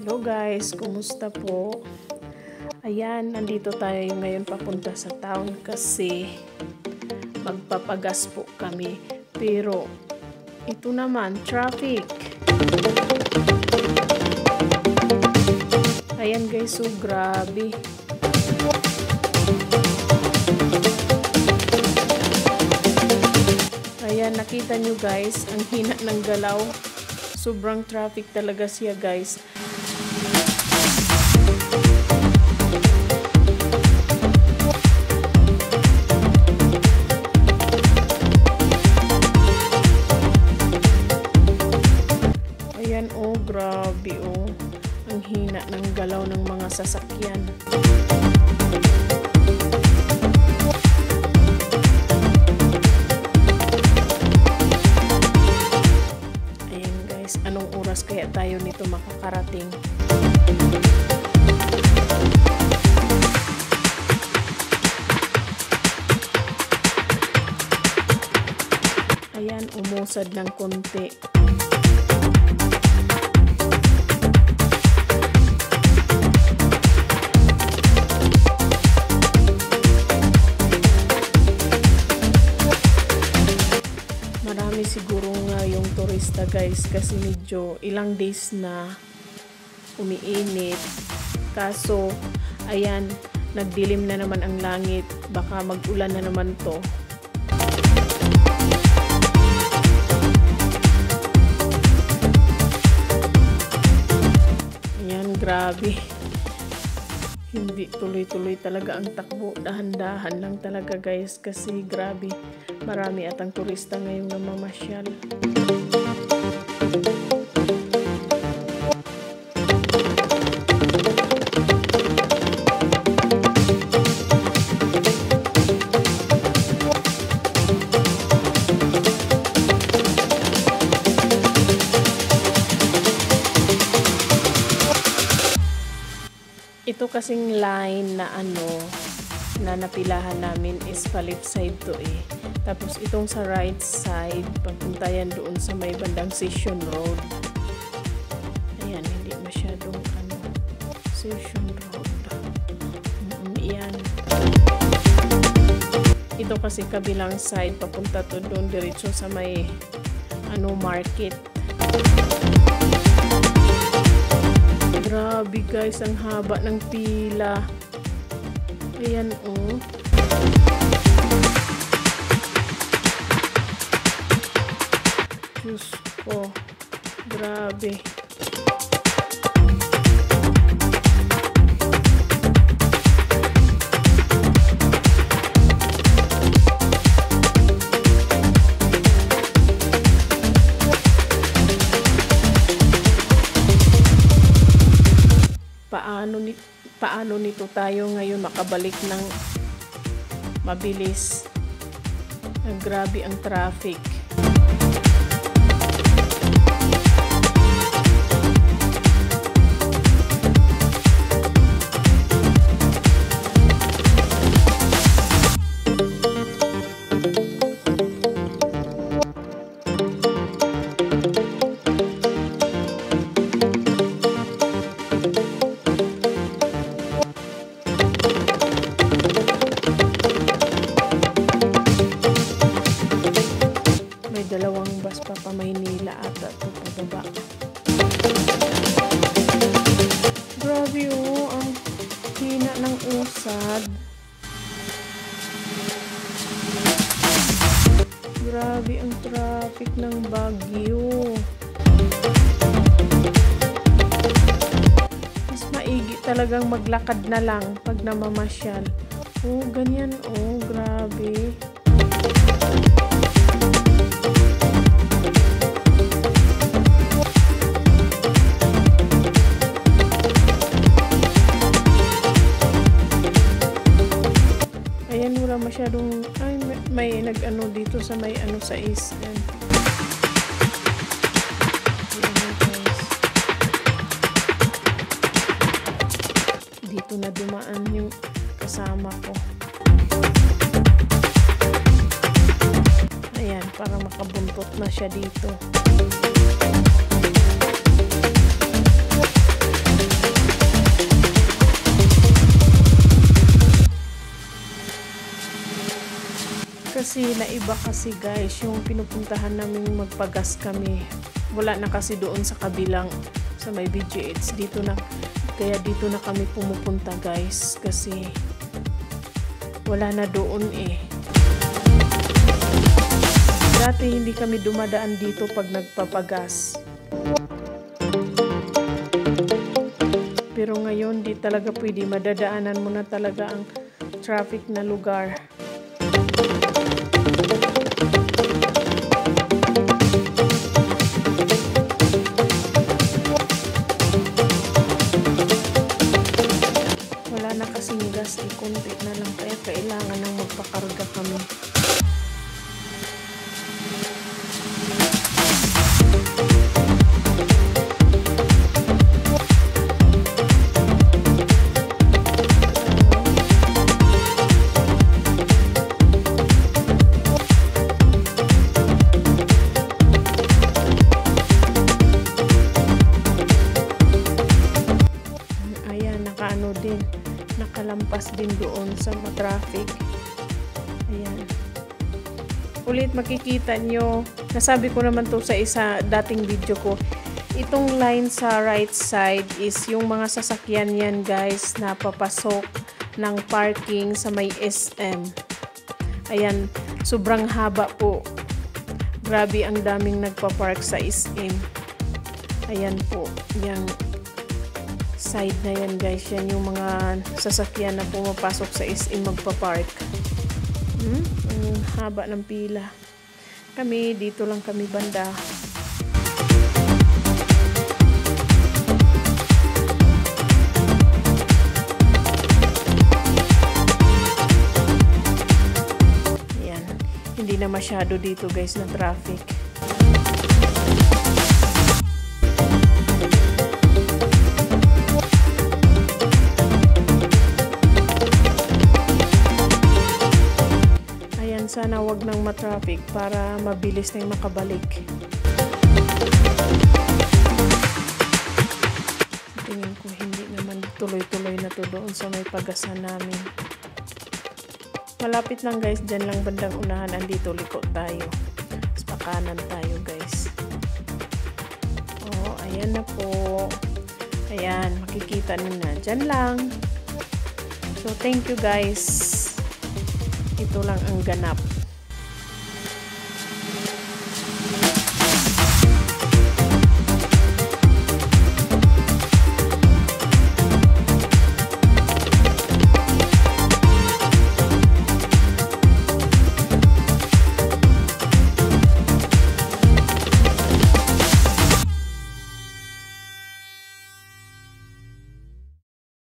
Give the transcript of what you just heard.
Hello guys, kumusta po? Ayan, nandito tayo ngayon papunta sa town kasi magpapagas po kami. Pero ito naman, traffic. Ayan guys, so grabe. Ayan, nakita nyo guys, ang hina ng galaw. Sobrang traffic talaga siya guys. Ayan oh, grabe oh. Ang hina ng galaw ng mga sasakyan. Anong oras kaya tayo nito makakarating? Ayan, umusad ng konti. Marami siguro nga yung turista guys kasi medyo ilang days na umiinit. Kaso, ayan, nagdilim na naman ang langit. Baka mag-ulan na naman to. Ayan, grabe. Hindi tuloy-tuloy talaga ang takbo. Dahan-dahan lang talaga guys kasi grabe. Marami at ang turista ngayong namamasyal. Ito kasing line na na napilahan namin is pa left side to eh. Tapos itong sa right side, papunta yan doon sa may bandang Session Road. Ayan, hindi masyadong Session Road. Ayan. Ito kasi kabilang side, papunta to doon diretso sa may market. Grabe guys, ang haba ng pila. Ayan oh. Diyos ko, grabe. Paano nito tayo ngayon makabalik ng mabilis? Grabe ang traffic. Dalawang bus pa Maynila at ito pababa. Grabe oh, ang hina ng usad. Grabe ang traffic ng Baguio. Mas maigi talagang maglakad na lang pag namamasyal. Oh, ganyan oh, grabe. Masyadong may nag-ano dito sa may sa SM. Dito na dumaan yung kasama ko. Ayan, para makabuntot na siya dito. kasi naiba kasi guys yung pinupuntahan namin magpagas kami. Wala na kasi doon sa kabilang sa may BGH. Kaya dito na kami pumupunta guys kasi wala na doon eh. Dati hindi kami dumadaan dito pag nagpapagas. Pero ngayon di talaga pwede, madadaanan mo na talaga ang traffic na lugar. Wala na kasing gas, konti na lang kaya kailangan nang magpakarga kami. Nakalampas din doon sa traffic. Ayan. Ulit makikita nyo, nasabi ko naman to sa dating video ko, itong line sa right side is yung mga sasakyan yan guys na papasok ng parking sa may SM. Ayan, sobrang haba po. Grabe, ang daming nagpa-park sa SM. Ayan po, yung side na yan guys, yan yung mga sasakyan na pumapasok sa SM magpa-park. Ang haba ng pila. Kami, dito lang kami banda. Ayan, hindi na masyado dito guys na traffic. Sana wag nang ma-traffic para mabilis na yung makabalik. Tingin ko hindi naman tuloy-tuloy na to doon sa may pagasan namin. Malapit lang guys, dyan lang bandang unahan, andito liko tayo. Mas pakanan tayo guys. Oh, ayan na po. Ayan, makikita nyo na. Dyan lang. So, thank you guys. Ito lang ang ganap.